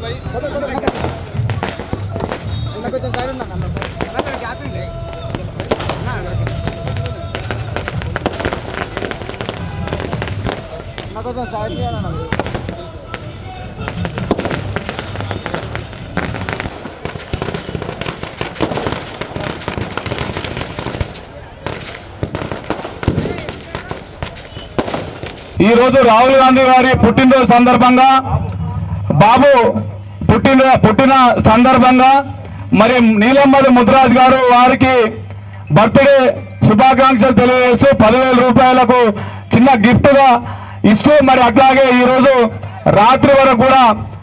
ఈ రోజు రాహుల్ గాంధీ గారి పుట్టినరోజు సందర్భంగా బాబు పుట్టిన సందర్భంగా మరి నీలంబడి ముద్రాజ్ గారు వారికి బర్త్డే శుభాకాంక్షలు తెలియజేస్తూ 10,000 రూపాయలకు చిన్న గిఫ్ట్గా ఇస్తూ మరి అట్లాగే ఈరోజు రాత్రి వరకు కూడా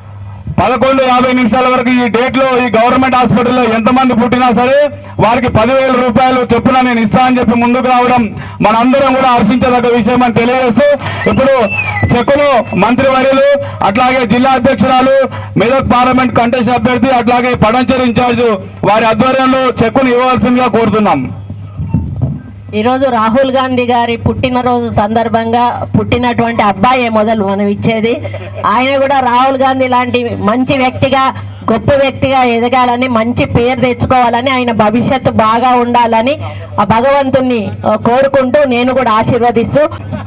11:50 వరకు ఈ డేట్లో ఈ గవర్నమెంట్ హాస్పిటల్లో ఎంతమంది పుట్టినా సరే వారికి 10,000 రూపాయలు చొప్పున నేను ఇస్తా అని చెప్పి ముందుకు రావడం మనందరం కూడా హర్షించదగ్గ విషయం అని తెలియజేస్తూ ఇప్పుడు చెక్కును మంత్రివర్యులు అట్లాగే జిల్లా అధ్యక్షురాలు మెదక్ పార్లమెంట్ కంటెస్ట్ అభ్యర్థి అట్లాగే పడంచేరు ఇన్ఛార్జ్ వారి ఆధ్వర్యంలో చెక్కును ఇవ్వవలసిందిగా కోరుతున్నాం. ఈరోజు రాహుల్ గాంధీ గారి పుట్టినరోజు సందర్భంగా పుట్టినటువంటి అబ్బాయే మొదలు మనం ఇచ్చేది. ఆయన కూడా రాహుల్ గాంధీ లాంటి మంచి వ్యక్తిగా గొప్ప వ్యక్తిగా ఎదగాలని మంచి పేరు తెచ్చుకోవాలని ఆయన భవిష్యత్తు బాగా ఉండాలని ఆ భగవంతుణ్ణి కోరుకుంటూ నేను కూడా ఆశీర్వదిస్తూ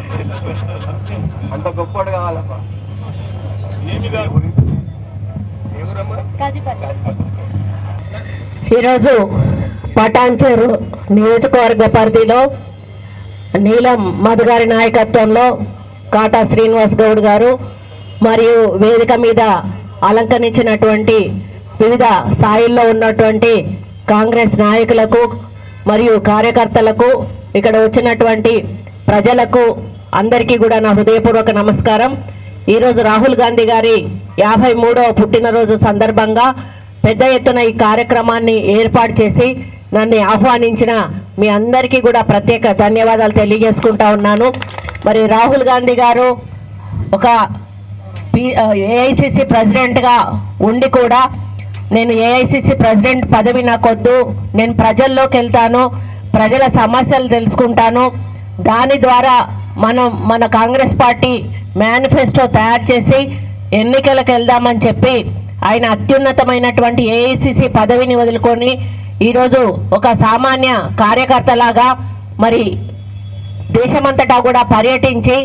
ఈరోజు పటాన్చేరు నియోజకవర్గ పరిధిలో నీలం మధు గారి నాయకత్వంలో కాటా శ్రీనివాస్ గౌడ్ గారు మరియు వేదిక మీద అలంకరించినటువంటి వివిధ స్థాయిల్లో ఉన్నటువంటి కాంగ్రెస్ నాయకులకు మరియు కార్యకర్తలకు ఇక్కడ వచ్చినటువంటి ప్రజలకు అందరికీ కూడా నా హృదయపూర్వక నమస్కారం. ఈరోజు రాహుల్ గాంధీ గారి 53వ పుట్టినరోజు సందర్భంగా పెద్ద ఎత్తున ఈ కార్యక్రమాన్ని ఏర్పాటు చేసి నన్ను ఆహ్వానించిన మీ అందరికీ కూడా ప్రత్యేక ధన్యవాదాలు తెలియజేసుకుంటా ఉన్నాను. మరి రాహుల్ గాంధీ గారు ఒక ఏఐసిసి ప్రెసిడెంట్గా ఉండి కూడా నేను ఏఐసిసి ప్రెసిడెంట్ పదవి నాకొద్దు, నేను ప్రజల్లోకి వెళ్తాను, ప్రజల సమస్యలు తెలుసుకుంటాను, దాని ద్వారా మన కాంగ్రెస్ పార్టీ మేనిఫెస్టో తయారు చేసి ఎన్నికలకు వెళ్దామని చెప్పి ఆయన అత్యున్నతమైనటువంటి ఏఐసిసి పదవిని వదులుకొని ఈరోజు ఒక సామాన్య కార్యకర్తలాగా మరి దేశమంతటా కూడా పర్యటించి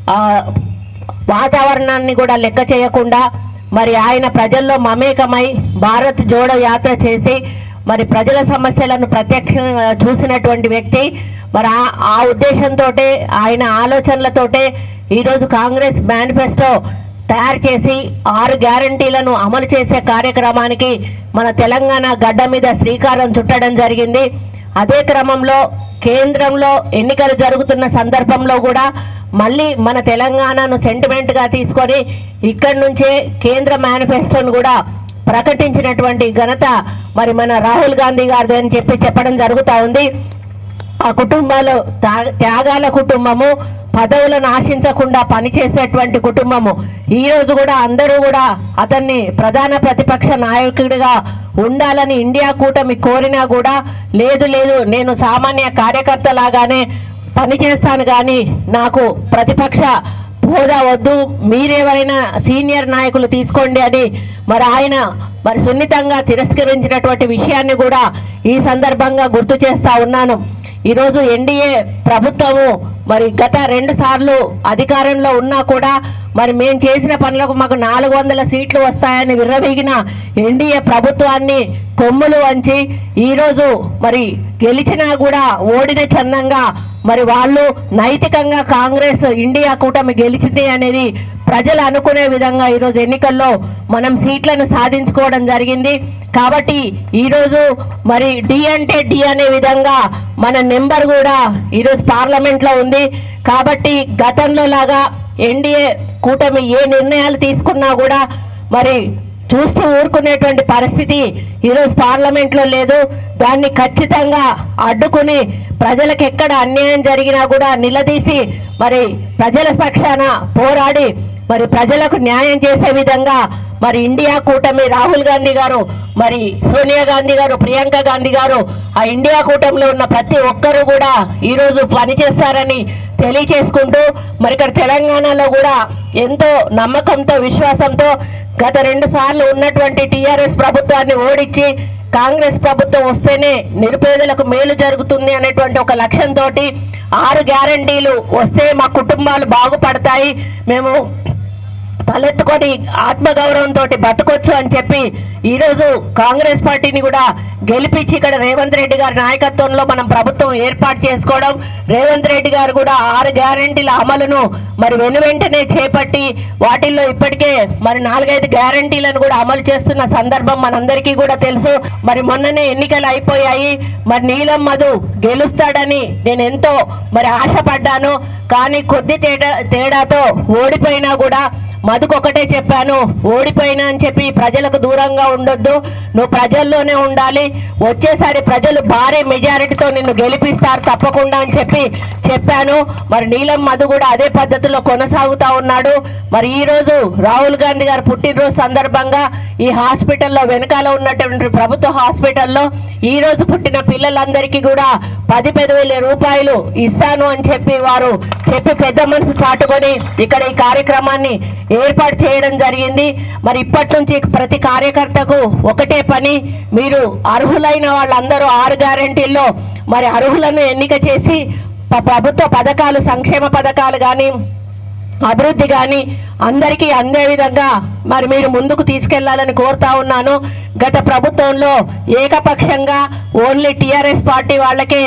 వాతావరణాన్ని కూడా లెక్క చేయకుండా మరి ఆయన ప్రజల్లో మమేకమై భారత్ జోడో యాత్ర చేసి మరి ప్రజల సమస్యలను ప్రత్యక్షంగా చూసినటువంటి వ్యక్తి. మరి ఆ ఉద్దేశంతో ఆయన ఆలోచనలతోటే ఈరోజు కాంగ్రెస్ మేనిఫెస్టో తయారు చేసి 6 గ్యారంటీలను అమలు చేసే కార్యక్రమానికి మన తెలంగాణ గడ్డ మీద శ్రీకారం చుట్టడం జరిగింది. అదే క్రమంలో కేంద్రంలో ఎన్నికలు జరుగుతున్న సందర్భంలో కూడా మళ్ళీ మన తెలంగాణను సెంటిమెంట్గా తీసుకొని ఇక్కడి నుంచే కేంద్ర మేనిఫెస్టోను కూడా ప్రకటించినటువంటి ఘనత మరి మన రాహుల్ గాంధీ గారిది అని చెప్పడం జరుగుతూ ఉంది. ఆ కుటుంబాలు త్యాగాల కుటుంబము, పదవులను ఆశించకుండా పనిచేసేటువంటి కుటుంబము. ఈరోజు కూడా అందరూ కూడా అతన్ని ప్రధాన ప్రతిపక్ష నాయకుడిగా ఉండాలని ఇండియా కూటమి కోరినా కూడా లేదు నేను సామాన్య కార్యకర్త లాగానే పనిచేస్తాను కానీ నాకు ప్రతిపక్ష హోదా వద్దు, మీరెవరైనా సీనియర్ నాయకులు తీసుకోండి అని మరి ఆయన సున్నితంగా తిరస్కరించినటువంటి విషయాన్ని కూడా ఈ సందర్భంగా గుర్తు చేస్తా ఉన్నాను. ఈరోజు ఎన్డీఏ ప్రభుత్వము మరి గత 2 సార్లు అధికారంలో ఉన్నా కూడా మరి మేము చేసిన పనులకు మాకు 400 సీట్లు వస్తాయని విర్రవీగిన ఎన్డీఏ ప్రభుత్వాన్ని కొమ్ములు వంచి ఈరోజు మరి గెలిచినా కూడా ఓడిన చందంగా మరి వాళ్ళు నైతికంగా కాంగ్రెస్ ఇండియా కూటమి గెలిచింది అనేది ప్రజలు అనుకునే విధంగా ఈరోజు ఎన్నికల్లో మనం సీట్లను సాధించుకోవడం జరిగింది. కాబట్టి ఈరోజు మరి డి అంటే డి అనే విధంగా మన నెంబర్ కూడా ఈరోజు పార్లమెంట్లో ఉంది. కాబట్టి గతంలో లాగా ఎన్డీఏ కూటమి ఏ నిర్ణయాలు తీసుకున్నా కూడా మరి చూస్తూ ఊరుకునేటువంటి పరిస్థితి ఈరోజు పార్లమెంట్లో లేదు. దాన్ని ఖచ్చితంగా అడ్డుకుని ప్రజలకు ఎక్కడ అన్యాయం జరిగినా కూడా నిలదీసి మరి ప్రజల పక్షాన పోరాడి మరి ప్రజలకు న్యాయం చేసే విధంగా మరి ఇండియా కూటమి రాహుల్ గాంధీ గారు మరి సోనియా గాంధీ గారు ప్రియాంక గాంధీ గారు ఆ ఇండియా కూటమిలో ఉన్న ప్రతి ఒక్కరూ కూడా ఈరోజు పనిచేస్తారని తెలియచేసుకుంటూ మరి ఇక్కడ తెలంగాణలో కూడా ఎంతో నమ్మకంతో విశ్వాసంతో గత 2 సార్లు ఉన్నటువంటి టీఆర్ఎస్ ప్రభుత్వాన్ని ఓడించి కాంగ్రెస్ ప్రభుత్వం వస్తేనే నిరుపేదలకు మేలు జరుగుతుంది అనేటువంటి ఒక లక్ష్యంతో 6 గ్యారంటీలు వస్తే మా కుటుంబాలు బాగుపడతాయి, మేము తలెత్తుకొని ఆత్మగౌరవంతో బతకొచ్చు అని చెప్పి ఈరోజు కాంగ్రెస్ పార్టీని కూడా గెలిపించి ఇక్కడ రేవంత్ రెడ్డి గారి నాయకత్వంలో మనం ప్రభుత్వం ఏర్పాటు చేసుకోవడం, రేవంత్ రెడ్డి గారు కూడా 6 గ్యారంటీల అమలును మరి వెనువెంటనే చేపట్టి వాటిల్లో ఇప్పటికే మరి 4-5 గ్యారంటీలను కూడా అమలు చేస్తున్న సందర్భం మనందరికీ కూడా తెలుసు. మరి మొన్ననే ఎన్నికలు అయిపోయాయి, మరి నీలం మధు గెలుస్తాడని నేను ఎంతో మరి ఆశపడ్డాను. కానీ కొద్ది తేడాతో ఓడిపోయినా కూడా మధుకు ఒకటే చెప్పాను, ఓడిపోయినా అని చెప్పి ప్రజలకు దూరంగా ఉండొద్దు, నువ్వు ప్రజల్లోనే ఉండాలి, వచ్చేసారి ప్రజలు భారీ మెజారిటీతో నిన్ను గెలిపిస్తారు తప్పకుండా అని చెప్పాను. మరి నీలం మధు కూడా అదే పద్ధతిలో కొనసాగుతా ఉన్నాడు. మరి ఈరోజు రాహుల్ గాంధీ గారు పుట్టినరోజు సందర్భంగా ఈ హాస్పిటల్లో వెనకాల ఉన్నటువంటి ప్రభుత్వ హాస్పిటల్లో ఈరోజు పుట్టిన పిల్లలందరికీ కూడా 10,000 రూపాయలు ఇస్తాను అని చెప్పి వారు పెద్ద మనసు చాటుకొని ఇక్కడ ఈ కార్యక్రమాన్ని ఏర్పాటు చేయడం జరిగింది. మరి ఇప్పటి నుంచి ప్రతి కార్యకర్తకు ఒకటే పని, మీరు అర్హులైన వాళ్ళందరూ 6 గ్యారెంటీల్లో మరి అర్హులను ఎన్నిక చేసి ప్రభుత్వ పథకాలు, సంక్షేమ పథకాలు కానీ అభివృద్ధి కానీ అందరికీ అందే విధంగా మరి మీరు ముందుకు తీసుకెళ్లాలని కోరుతా ఉన్నాను. గత ప్రభుత్వంలో ఏకపక్షంగా ఓన్లీ టీఆర్ఎస్ పార్టీ వాళ్ళకే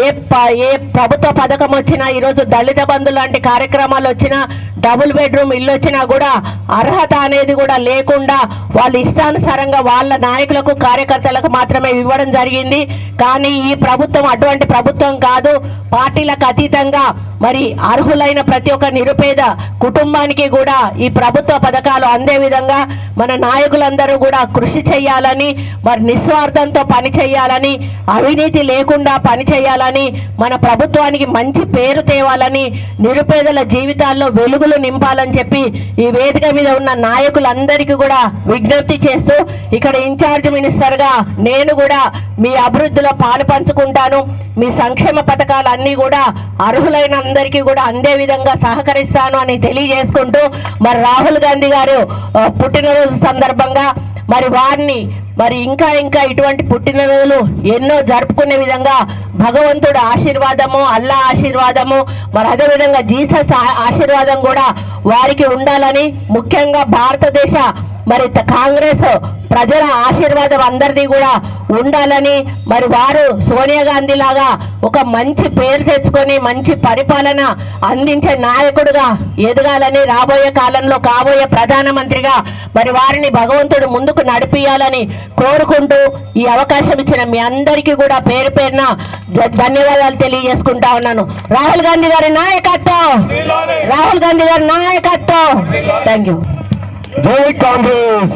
ఏ ప్రభుత్వ పథకం వచ్చినా, ఈరోజు దళిత బంధు లాంటి కార్యక్రమాలు వచ్చినా, డబుల్ బెడ్రూమ్ ఇల్లు వచ్చినా కూడా అర్హత అనేది కూడా లేకుండా వాళ్ళ ఇష్టానుసారంగా వాళ్ళ నాయకులకు కార్యకర్తలకు మాత్రమే ఇవ్వడం జరిగింది. కానీ ఈ ప్రభుత్వం అటువంటి ప్రభుత్వం కాదు. పార్టీలకు అతీతంగా మరి అర్హులైన ప్రతి ఒక్క నిరుపేద కుటుంబానికి కూడా ఈ ప్రభుత్వ పథకాలు అందే విధంగా మన నాయకులందరూ కూడా కృషి చేయాలని, మరి నిస్వార్థంతో పని చేయాలని, అవినీతి లేకుండా పని చేయాలని, మన ప్రభుత్వానికి మంచి పేరు తేవాలని, నిరుపేదల జీవితాల్లో వెలుగులు నింపాలని చెప్పి ఈ వేదిక మీద ఉన్న నాయకులందరికీ కూడా విజ్ఞప్తి చేస్తూ ఇక్కడ ఇన్ఛార్జ్ మినిస్టర్గా నేను కూడా మీ అభివృద్ధిలో పాలు పంచుకుంటాను. మీ సంక్షేమ పథకాలు అన్నీ కూడా అర్హులైన అందరికీ కూడా అందే విధంగా సహకరిస్తాను అని తెలియజేసుకుంటూ మరి రాహుల్ గాంధీ గారు పుట్టినరోజు సందర్భంగా మరి వారిని మరి ఇంకా ఇటువంటి పుట్టినరోజులు ఎన్నో జరుపుకునే విధంగా భగవంతుడు ఆశీర్వాదము, అల్లా ఆశీర్వాదము, మరి అదేవిధంగా జీసస్ ఆశీర్వాదం కూడా వారికి ఉండాలని, ముఖ్యంగా భారతదేశ మరి కాంగ్రెస్ ప్రజల ఆశీర్వాదం అందరిది కూడా ఉండాలని, మరి వారు సోనియా గాంధీ లాగా ఒక మంచి పేరు తెచ్చుకొని మంచి పరిపాలన అందించే నాయకుడుగా ఎదగాలని, రాబోయే కాలంలో కాబోయే ప్రధానమంత్రిగా మరి వారిని భగవంతుడు ముందుకు నడిపియాలని కోరుకుంటూ ఈ అవకాశం ఇచ్చిన మీ అందరికీ కూడా పేరు పేరున ధన్యవాదాలు తెలియజేసుకుంటా ఉన్నాను. రాహుల్ గాంధీ గారి నాయకత్వం, రాహుల్ గాంధీ గారి నాయకత్వం. Thank you. జై కాంగ్రెస్,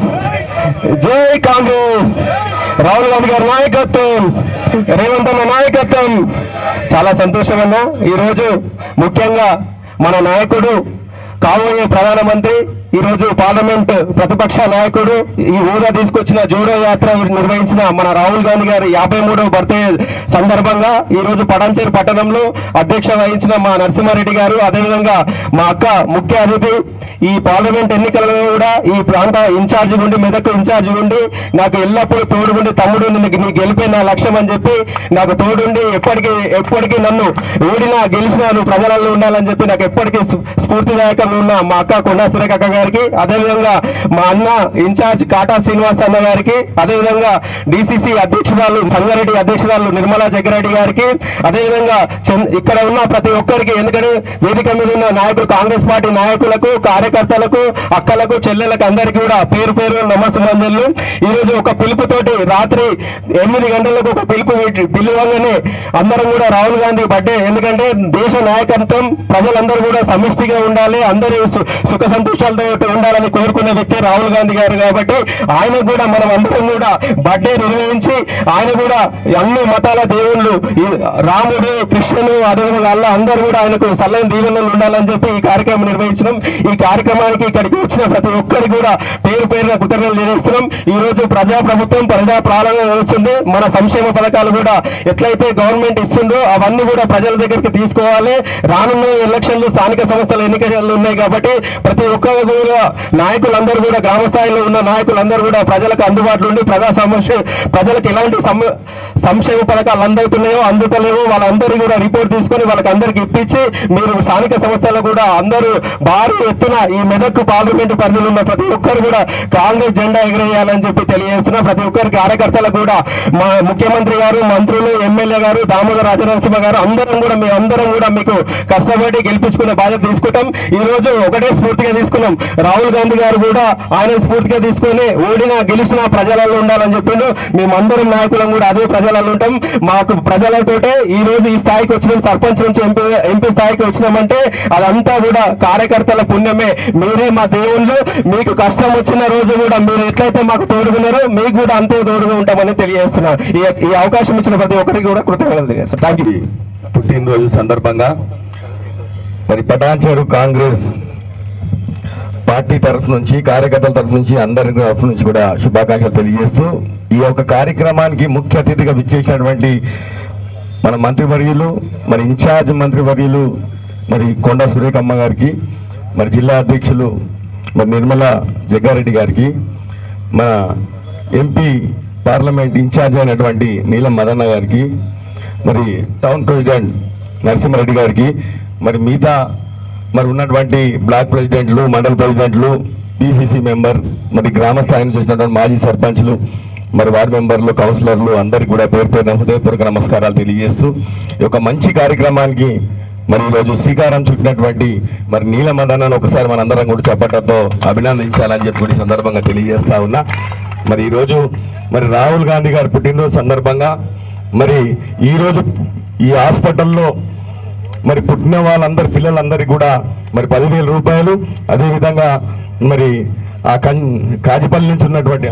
జై కాంగ్రెస్. రాహుల్ గాంధీ గారి నాయకత్వం, రేవంత్ అన్న నాయకత్వం. చాలా సంతోషం అన్న. ఈరోజు ముఖ్యంగా మన నాయకుడు కాబోయే ప్రధానమంత్రి, ఈరోజు పార్లమెంట్ ప్రతిపక్ష నాయకుడు, ఈ హోదా తీసుకొచ్చిన జోడో యాత్ర నిర్వహించిన మన రాహుల్ గాంధీ గారి 53వ బర్త్డే సందర్భంగా ఈరోజు పటాన్చేరు పట్టణంలో అధ్యక్ష వహించిన మా నరసింహారెడ్డి గారు, అదేవిధంగా మా అక్క ముఖ్య అతిథి, ఈ పార్లమెంట్ ఎన్నికలలో కూడా ఈ ప్రాంత ఇన్ఛార్జి ఉండి, మెదక్ ఇన్ఛార్జి ఉండి నాకు ఎల్లప్పుడూ తోడుగుండి, తమ్ముడు నీ గెలిపే నా లక్ష్యం అని చెప్పి నాకు తోడుండి ఎప్పటికీ నన్ను ఓడినా గెలిచినా నువ్వు ప్రజలలో ఉండాలని చెప్పి నాకు ఎప్పటికీ స్ఫూర్తిదాయకంగా ఉన్న మా అక్క కొండా సురేఖ అక్క గారికి, అదేవిధంగా మా అన్న ఇన్ఛార్జ్ కాటా శ్రీనివాస్ అన్న గారికి, అదేవిధంగా డిసిసి అధ్యక్షురాలు సంగారెడ్డి అధ్యక్షురాలు నిర్మలా జగ్గారెడ్డి గారికి, అదేవిధంగా ఇక్కడ ఉన్న ప్రతి ఒక్కరికి, ఎందుకంటే వేదిక మీద ఉన్న నాయకులు, కాంగ్రెస్ పార్టీ నాయకులకు, కార్యకర్తలకు, అక్కలకు, చెల్లెలకు అందరికీ కూడా పేరు పేరు నమస్సుమంజలు. ఈరోజు ఒక పిలుపుతోటి రాత్రి 8 గంటలకు ఒక పిలువగానే అందరం కూడా రాహుల్ గాంధీ బర్త్డే, ఎందుకంటే దేశ నాయకత్వం ప్రజలందరూ కూడా సమిష్టిగా ఉండాలి, అందరూ సుఖ సంతోషాలతో ఉండాలని కోరుకునే వ్యక్తి రాహుల్ గాంధీ గారు. కాబట్టి ఆయన కూడా మనం అందరం కూడా బర్త్డే నిర్వహించి ఆయన కూడా అన్ని మతాల దేవుళ్ళు రాముడు కృష్ణుడు అదేవిధంగా అల్లా అందరూ కూడా ఆయనకు సల్లైన దీవెనలు ఉండాలని చెప్పి ఈ కార్యక్రమం నిర్వహించడం. ఈ కార్యక్రమానికి ఇక్కడికి వచ్చిన ప్రతి ఒక్కరికి కూడా పేరు పేరున కృతజ్ఞతలు తెలియజేస్తున్నాం. ఈ రోజు ప్రజాప్రభుత్వం ప్రజా పాలన వస్తుంది. మన సంక్షేమ పథకాలు కూడా ఎట్లయితే గవర్నమెంట్ ఇస్తుందో అవన్నీ కూడా ప్రజల దగ్గరికి తీసుకోవాలి. రానున్న ఎలక్షన్లు స్థానిక సంస్థల ఎన్నికలు ఉన్నాయి కాబట్టి ప్రతి ఒక్కరు కూడా నాయకులందరూ కూడా గ్రామ స్థాయిలో ఉన్న నాయకులందరూ కూడా ప్రజలకు అందుబాటులో ఉండి ప్రజలకు ఎలాంటి సంక్షేమ పథకాలు అందుతున్నాయో అందుతలేవో వాళ్ళందరూ కూడా రిపోర్ట్ తీసుకొని వాళ్ళకి అందరికి ఇప్పించి మీరు స్థానిక సంస్థలు కూడా అందరూ భారీ ఎత్తున ఈ మెదక్ పార్లమెంటు పరిధిలో ఉన్న ప్రతి ఒక్కరు కూడా కాంగ్రెస్ జెండా ఎగరేయాలని చెప్పి తెలియజేస్తున్నా. ప్రతి ఒక్కరి కార్యకర్తలకు కూడా మా ముఖ్యమంత్రి గారు, మంత్రులు, ఎమ్మెల్యే గారు, దామోదర రాజనరసింహ గారు అందరం కూడా మీకు కష్టపడి గెలిపించుకునే బాధ్యత తీసుకుంటాం. ఈ రోజు ఒకటే స్ఫూర్తిగా తీసుకున్నాం. రాహుల్ గాంధీ గారు కూడా ఆయన స్ఫూర్తిగా తీసుకొని ఓడినా గెలిచినా ప్రజలలో ఉండాలని చెప్పిండు. మేమందరం నాయకులం కూడా అదే ప్రజలలో ఉంటాం. మాకు ప్రజలతోటే ఈ రోజు ఈ స్థాయికి వచ్చినాం. సర్పంచ్ నుంచి ఎంపీ స్థాయికి వచ్చినామంటే అదంతా కూడా కార్యకర్తల పుణ్యమే. మీరే మా దేవుళ్ళు. మీకు కష్టం వచ్చిన రోజు కూడా మీరు ఎట్లయితే మాకు తోడుగున్నారో మీకు కూడా అంతే తోడుగా ఉంటామని తెలియజేస్తున్నా. ఈ అవకాశం ఇచ్చిన ప్రతి ఒక్కరికి కూడా కృతజ్ఞతలు తెలియజేస్తాను. Thank you. పుట్టినరోజు సందర్భంగా మరి పటాన్చెరు కాంగ్రెస్ పార్టీ తరఫు నుంచి, కార్యకర్తల తరఫు నుంచి, అందరి తరఫు నుంచి కూడా శుభాకాంక్షలు తెలియజేస్తూ ఈ యొక్క కార్యక్రమానికి ముఖ్య అతిథిగా విచ్చేసినటువంటి మన మంత్రివర్యులు, మరి ఇన్ఛార్జ్ మంత్రివర్యులు మరి కొండ సురేఖమ్మ గారికి, మరి జిల్లా అధ్యక్షులు మరి నిర్మలా జగ్గారెడ్డి గారికి, మన ఎంపీ పార్లమెంట్ ఇన్ఛార్జ్ అయినటువంటి నీలం మదన్న గారికి, మరి టౌన్ ప్రెసిడెంట్ నరసింహారెడ్డి గారికి, మరి మిగతా మరి ఉన్నటువంటి బ్లాక్ ప్రెసిడెంట్లు, మండల ప్రెసిడెంట్లు, పిసిసి మెంబర్, మరి గ్రామ స్థాయి నుంచి వచ్చినటువంటి మాజీ సర్పంచ్లు, మరి వార్డు మెంబర్లు, కౌన్సిలర్లు అందరికీ కూడా పేరు పేరున హృదయపూర్వక నమస్కారాలు తెలియజేస్తూ ఈ యొక్క మంచి కార్యక్రమానికి మరి ఈరోజు శ్రీకారం చుట్టినటువంటి మరి నీలమదన్నను ఒకసారి మనందరం కూడా చప్పట్లతో అభినందించాలని చెప్పి సందర్భంగా తెలియజేస్తా ఉన్నా. మరి ఈరోజు మరి రాహుల్ గాంధీ గారి పుట్టినరోజు సందర్భంగా మరి ఈరోజు ఈ హాస్పిటల్లో మరి పుట్టిన వాళ్ళందరి పిల్లలందరికీ కూడా మరి 10,000 రూపాయలు, అదేవిధంగా మరి ఆ కాజిపల్లి నుంచి ఉన్నటువంటి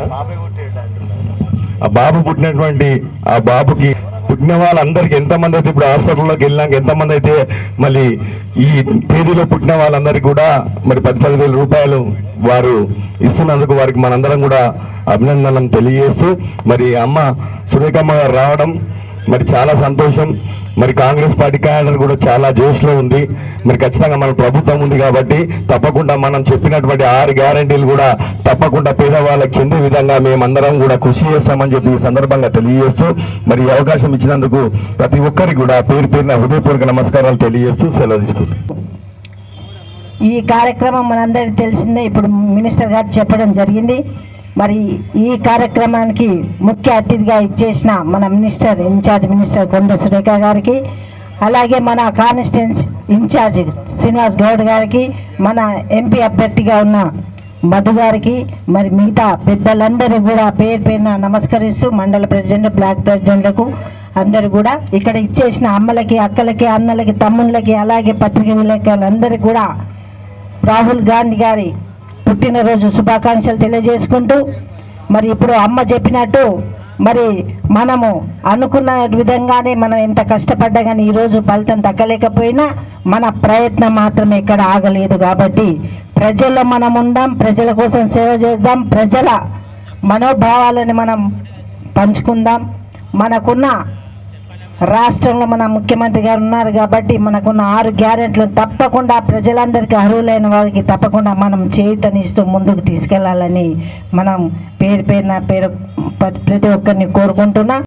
ఆ బాబు పుట్టినటువంటి ఆ బాబుకి పుట్టిన వాళ్ళందరికీ ఎంతమంది అయితే ఇప్పుడు హాస్పిటల్లోకి వెళ్ళినాక ఎంతమంది అయితే మళ్ళీ ఈ తేదీలో పుట్టిన వాళ్ళందరికీ కూడా మరి 10,000 రూపాయలు వారు ఇస్తున్నందుకు వారికి మనందరం కూడా అభినందనలు తెలియజేస్తూ మరి అమ్మ సురేఖమ్మ గారు రావడం మరి చాలా సంతోషం. మరి కాంగ్రెస్ పార్టీ క్యాడర్ కూడా చాలా జోష్లో ఉంది. మరి ఖచ్చితంగా మన ప్రభుత్వం ఉంది కాబట్టి తప్పకుండా మనం చెప్పినటువంటి 6 గ్యారంటీలు కూడా తప్పకుండా పేదవాళ్ళకి చెందే విధంగా మేమందరం కూడా కృషి చేస్తామని చెప్పి ఈ సందర్భంగా తెలియజేస్తూ మరి ఈ అవకాశం ఇచ్చినందుకు ప్రతి ఒక్కరికి కూడా పేరు పేరున హృదయపూర్వక నమస్కారాలు తెలియజేస్తూ సెలవు తీసుకుంటాం. ఈ కార్యక్రమం మనందరికీ తెలిసిందే, ఇప్పుడు మినిస్టర్ గారు చెప్పడం జరిగింది. మరి ఈ కార్యక్రమానికి ముఖ్య అతిథిగా ఇచ్చేసిన మన ఇన్ఛార్జ్ మినిస్టర్ కొండ సురేఖ గారికి, అలాగే మన కాన్స్టిట్యున్సీ ఇన్ఛార్జ్ శ్రీనివాస్ గౌడ్ గారికి, మన ఎంపీ అభ్యర్థిగా ఉన్న మధు గారికి, మరి మిగతా పెద్దలందరూ కూడా పేరు పేరున నమస్కరిస్తూ మండల ప్రెసిడెంట్, బ్లాక్ ప్రెసిడెంట్లకు అందరూ కూడా ఇక్కడ ఇచ్చేసిన అమ్మలకి, అక్కలకి, అన్నలకి, తమ్ముళ్ళకి, అలాగే పత్రికా విలేకరులందరికీ కూడా రాహుల్ గాంధీ గారి పుట్టినరోజు శుభాకాంక్షలు తెలియజేసుకుంటూ మరి ఇప్పుడు అమ్మ చెప్పినట్టు మరి మనము అనుకున్న విధంగానే మనం ఎంత కష్టపడ్డా కానీ ఈరోజు ఫలితం దక్కలేకపోయినా మన ప్రయత్నం మాత్రం ఎక్కడ ఆగలేదు. కాబట్టి ప్రజల్లో మనం ఉందాం, ప్రజల కోసం సేవ చేద్దాం, ప్రజల మనోభావాలను మనం పంచుకుందాం. మనకున్న రాష్ట్రంలో మన ముఖ్యమంత్రి గారు ఉన్నారు కాబట్టి మనకున్న 6 గ్యారెంటీలు తప్పకుండా ప్రజలందరికీ అర్హులైన వారికి తప్పకుండా మనం చేయూతనిస్తూ ముందుకు తీసుకెళ్లాలని మనం ప్రతి ఒక్కరిని కోరుకుంటున్నా.